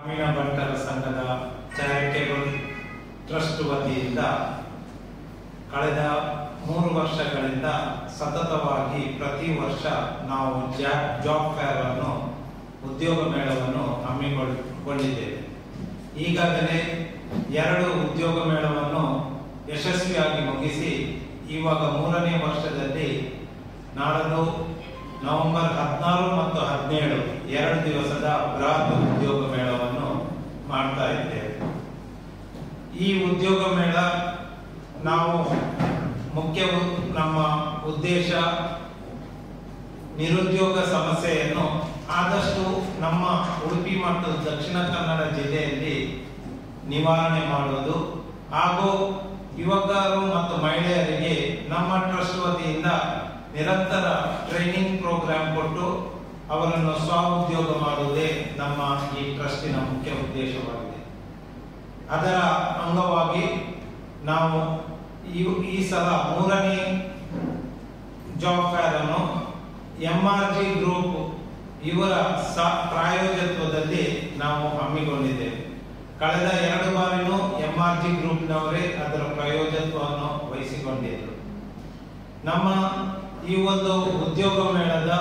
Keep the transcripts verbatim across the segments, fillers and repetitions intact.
ಗ್ರಾಮೀಣ ಬಂಟರ ಸಂಘದ ಚಾರಿಟೇಬಲ್ ಟ್ರಸ್ಟ್ ವತಿಯಿಂದ ಕಳೆದ ಮೂರು ವರ್ಷಗಳಿಂದ ಸತತವಾಗಿ ಪ್ರತಿ ವರ್ಷ ನಾವು ಜಾಬ್ ಫೇರ್ ಅನ್ನು ಉದ್ಯೋಗ ಮೇಳವನ್ನು ಹಮ್ಮಿಕೊಂಡಿದ್ದೇವೆ. ಈಗಾಗಲೇ ಎರಡು ಉದ್ಯೋಗ ಮೇಳವನ್ನು ಯಶಸ್ವಿಯಾಗಿ ಮುಗಿಸಿ ಇವಾಗ ಮೂರನೇ ವರ್ಷದಲ್ಲಿ ನಾಳೆದು ನವೆಂಬರ್ ಹದಿನಾರು ಮತ್ತು ಹದಿನೇಳು ಎರಡು ದಿವಸದ ಬೃಹತ್ ಉದ್ಯೋಗ ಮೇಳವನ್ನು ಮಾಡ್ತಾ ಇದ್ದೇವೆ. ಈ ಉದ್ಯೋಗ ಮೇಳ ನಾವು ಮುಖ್ಯ ನಮ್ಮ ಉದ್ದೇಶ ನಿರುದ್ಯೋಗ ಸಮಸ್ಯೆಯನ್ನು ಆದಷ್ಟು ನಮ್ಮ ಉಡುಪಿ ಮತ್ತು ದಕ್ಷಿಣ ಕನ್ನಡ ಜಿಲ್ಲೆಯಲ್ಲಿ ನಿವಾರಣೆ ಮಾಡುವುದು ಹಾಗೂ ಯುವಕರು ಮತ್ತು ಮಹಿಳೆಯರಿಗೆ ನಮ್ಮ ಟ್ರಸ್ಟ್ ವತಿಯಿಂದ ನಿರಂತರ ಟ್ರೈನಿಂಗ್ ಪ್ರೋಗ್ರಾಂ ಕೊಟ್ಟು ಅವರನ್ನು ಸ್ವ ಉದ್ಯೋಗ ಮಾಡುವುದೇ ನಮ್ಮ ಈ ಟ್ರಸ್ಟಿನ ಮುಖ್ಯ ಉದ್ದೇಶವಾಗಿದೆ. ಅದರ ಅಂಗವಾಗಿ ನಾವು ಈ ಸಲ ಮೂರನೇ ಜಾಬ್ ಫೇರ್ ಅನ್ನು ಎಂ ಆರ್ ಜಿ ಗ್ರೂಪ್ ಇವರ ಪ್ರಾಯೋಜಕತ್ವದಲ್ಲಿ ನಾವು ಹಮ್ಮಿಕೊಂಡಿದ್ದೇವೆ. ಕಳೆದ ಎರಡು ಬಾರಿನೂ ಎಂ ಆರ್ ಜಿ ಗ್ರೂಪ್ನವರೇ ಅದರ ಪ್ರಾಯೋಜಕತ್ವವನ್ನು ವಹಿಸಿಕೊಂಡಿದ್ದರು. ನಮ್ಮ ಈ ಒಂದು ಉದ್ಯೋಗ ಮೇಳದ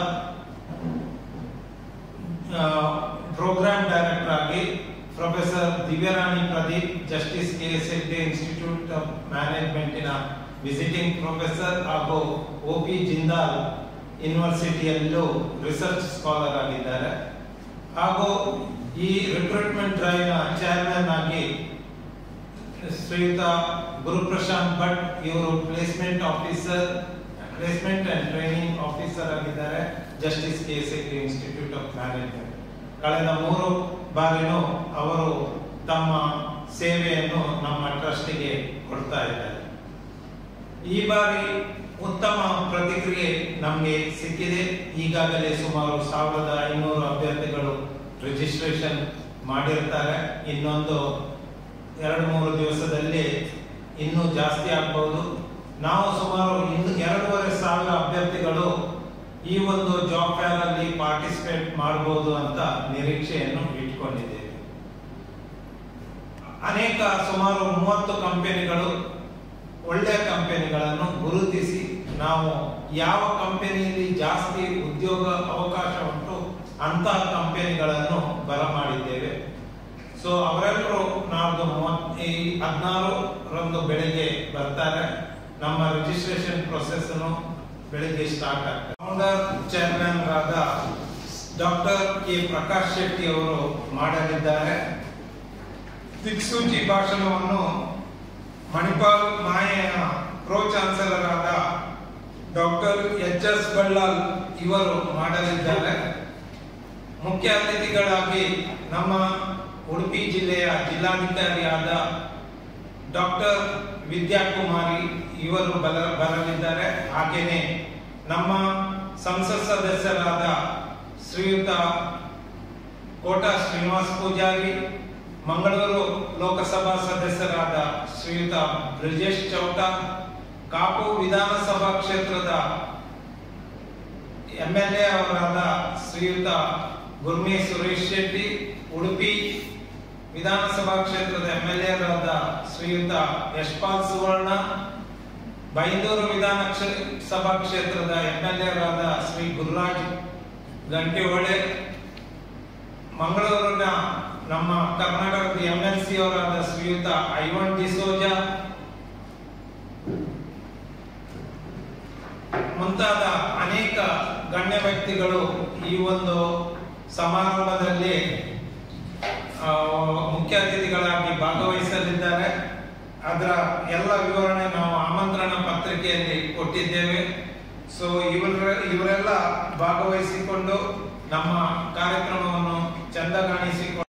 ಪ್ರೋಗ್ರಾಂ ಡೈರೆಕ್ಟರ್ ಆಗಿ professor Divyarani Pradeep, justice K S Hegde institute of ಮ್ಯಾನೇಜ್ಮೆಂಟಿನ ವಿಸಿಟಿಂಗ್ ಪ್ರೊಫೆಸರ್ ಹಾಗೂ ಒ ಪಿ ಜಿಂದಾಲ್ ಯೂನಿವರ್ಸಿಟಿಯಲ್ಲೂ ರಿಸರ್ಚ್ ಸ್ಕಾಲರ್ ಆಗಿದ್ದಾರೆ. ಹಾಗೂ ಈ ರಿಕ್ರೂಟ್ಮೆಂಟ್ ಡ್ರೈವ್ ನ ಚೇರ್ಮನ್ ಆಗಿ ಶ್ರೀಯುತ ಗುರುಪ್ರಶಾಂತ್ ಭಟ್ ಇವರು placement officer placement and training officer ಆಗಿದ್ದಾರೆ, justice K S Hegde institute of management. ಕಳೆದ ಮೂರು ಬಾರಿನೂ ಅವರು ತಮ್ಮ ಸೇವೆಯನ್ನು ನಮ್ಮ ಟ್ರಸ್ಟಿಗೆ ಕೊಡ್ತಾ ಇದ್ದಾರೆ. ಈ ಬಾರಿ ಉತ್ತಮ ಪ್ರತಿಕ್ರಿಯೆ ನಮಗೆ ಸಿಕ್ಕಿದೆ. ಈಗಾಗಲೇ ಸುಮಾರು ಸಾವಿರದ ಐನೂರು ಅಭ್ಯರ್ಥಿಗಳು ರಿಜಿಸ್ಟ್ರೇಷನ್ ಮಾಡಿರ್ತಾರೆ. ಇನ್ನೊಂದು ಎರಡು ಮೂರು ದಿವಸದಲ್ಲಿ ಇನ್ನೂ ಜಾಸ್ತಿ ಆಗಬಹುದು. ನಾವು ಸುಮಾರು ಇನ್ನು ಎರಡೂವರೆ ಸಾವಿರ ಅಭ್ಯರ್ಥಿಗಳು ಈ ಒಂದು ಜಾಬ್ ಫೇರ್ ಅಲ್ಲಿ ಪಾರ್ಟಿಸಿಪೇಟ್ ಮಾಡಬಹುದು ಅಂತ ನಿರೀಕ್ಷೆಯನ್ನು ಇಟ್ಕೊಂಡಿದ್ದೇವೆ. ಅನೇಕ ಸುಮಾರು ಮೂವತ್ತು ಕಂಪನಿಗಳು ಒಳ್ಳೆಯ ಕಂಪನಿಗಳನ್ನು ಗುರುತಿಸಿ ನಾವು ಯಾವ ಕಂಪನಿಯಲ್ಲಿ ಜಾಸ್ತಿ ಉದ್ಯೋಗ ಅವಕಾಶ ಉಂಟು ಅಂತಹ ಕಂಪನಿಗಳನ್ನು ಬರಮಾಡಿದ್ದೇವೆ. ಸೊ ಅವರೆಲ್ಲರೂ ನಾಲ್ಕು ಮೂವತ್ತು ಹದಿನಾರರಂದು ಬೆಳಿಗ್ಗೆ ಬರ್ತಾರೆ. ನಮ್ಮ ರಿಜಿಸ್ಟ್ರೇಷನ್ ಪ್ರೊಸೆಸ್ ಅನ್ನು ಬೆಳಿಗ್ಗೆ ಸ್ಟಾರ್ಟ್ ಆಗ್ತದೆ. ಫೌಂಡರ್ ಚೇರ್ಮನ್ ಆದ ಡಾಕ್ಟರ್ ಕೆ ಪ್ರಕಾಶ್ ಶೆಟ್ಟಿ ಅವರು ಮಾಡಲಿದ್ದಾರೆ. ದಿಕ್ಸೂಚಿ ಭಾಷಣವನ್ನು ಮಣಿಪಾಲ್ ಮಾಯೆಯ ಪ್ರೋ ಚಾನ್ಸಲರ್ ಆದ ಡಾಕ್ಟರ್ ಎಚ್ ಎಸ್ ಬಳ್ಳಾಲ್ ಇವರು ಮಾಡಲಿದ್ದಾರೆ. ಮುಖ್ಯ ಅತಿಥಿಗಳಾಗಿ ನಮ್ಮ ಉಡುಪಿ ಜಿಲ್ಲೆಯ ಜಿಲ್ಲಾಧಿಕಾರಿಯಾದ ಡಾಕ್ಟರ್ ವಿದ್ಯಾಕುಮಾರಿ ಇವರು ಬರಲಿದ್ದಾರೆ. ಹಾಗೇನೆ ನಮ್ಮ ಸಂಸತ್ ಸದಸ್ಯರಾದ ಶ್ರೀಯುತ ಕೋಟಾ ಶ್ರೀನಿವಾಸ್ ಪೂಜಾರಿ, ಮಂಗಳೂರು ಲೋಕಸಭಾ ಸದಸ್ಯರಾದ ಶ್ರೀಯುತ ಬ್ರಿಜೇಶ್ ಚೌಟ, ಕಾಪು ವಿಧಾನಸಭಾ ಕ್ಷೇತ್ರದ ಎಂ ಎಲ್ ಎ ಅವರಾದ ಶ್ರೀಯುತ ಗುರ್ಮಿ ಸುರೇಶ್ ಶೆಟ್ಟಿ, ಉಡುಪಿ ವಿಧಾನಸಭಾ ಕ್ಷೇತ್ರದ ಎಂ ಎಲ್ ಎ ಆದ ಶ್ರೀಯುತ ಯಶ್ಪಾಲ್ ಸುವರ್ಣ, ಬೈಂದೂರು ವಿಧಾನಸಭಾ ಕ್ಷೇತ್ರದ ಎಂ ಎಲ್ ಎ ಆದ ಶ್ರೀ ಗುರುರಾಜ್ ಗಂಟೆಹೊಳೆ, ಮಂಗಳೂರಿನ ನಮ್ಮ ಕರ್ನಾಟಕದ ಎಂ ಎಲ್ ಸಿ ಅವರಾದ ಶ್ರೀಯುತ ಐವನ್ ಡಿಸೋಜ ಮುಂತಾದ ಅನೇಕ ಗಣ್ಯ ವ್ಯಕ್ತಿಗಳು ಈ ಒಂದು ಸಮಾರಂಭದಲ್ಲಿ ಮುಖ್ಯ ಅತಿಥಿಗಳಾಗಿ ಭಾಗವಹಿಸಲಿದ್ದಾರೆ. ಅದರ ಎಲ್ಲ ವಿವರಣೆ ನಾವು ಆಮಂತ್ರಣ ಪತ್ರಿಕೆಯಲ್ಲಿ ಕೊಟ್ಟಿದ್ದೇವೆ. ಸೊ ಇವರ ಇವರೆಲ್ಲ ಭಾಗವಹಿಸಿಕೊಂಡು ನಮ್ಮ ಕಾರ್ಯಕ್ರಮವನ್ನು ಚಂದ ಕಾಣಿಸಿಕೊಂಡು